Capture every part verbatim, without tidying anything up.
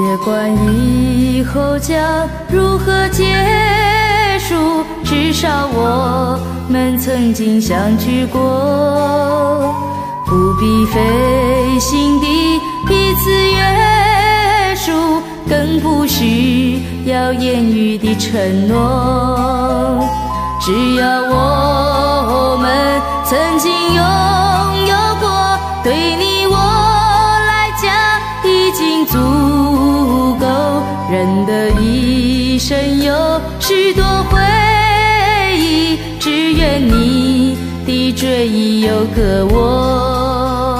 别管以后将如何结束，至少我们曾经相聚过，不必费心地彼此约束，更不需要言语的承诺。只要我们曾经拥有过，对你我来讲已经足够。人的一生有许多回忆，只愿你的追忆有个我。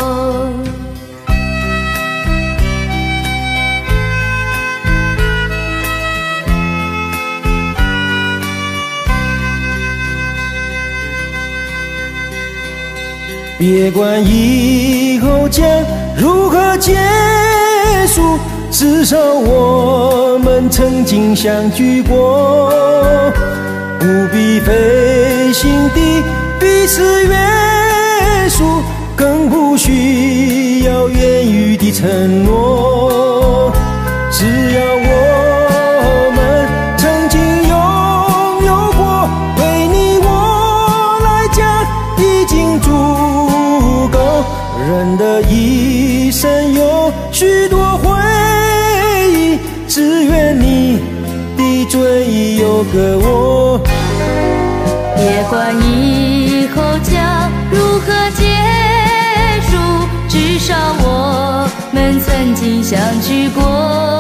别管以后将如何结束，至少我们曾经相聚过，不必费心地彼此约束，更不需要言语的承诺。只要我们曾经拥有过，对你我来讲已经足够。人的一生有许多回忆，只愿你的追忆有个我。 别管以后将如何结束，至少我们曾经相聚过，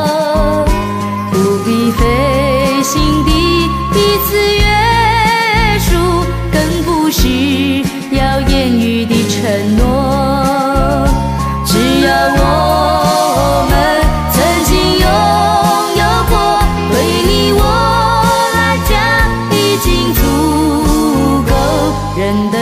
不必费心地彼此约束，更不需要言语的承诺。只要我们曾经拥有过，对你我来讲已经足够。人的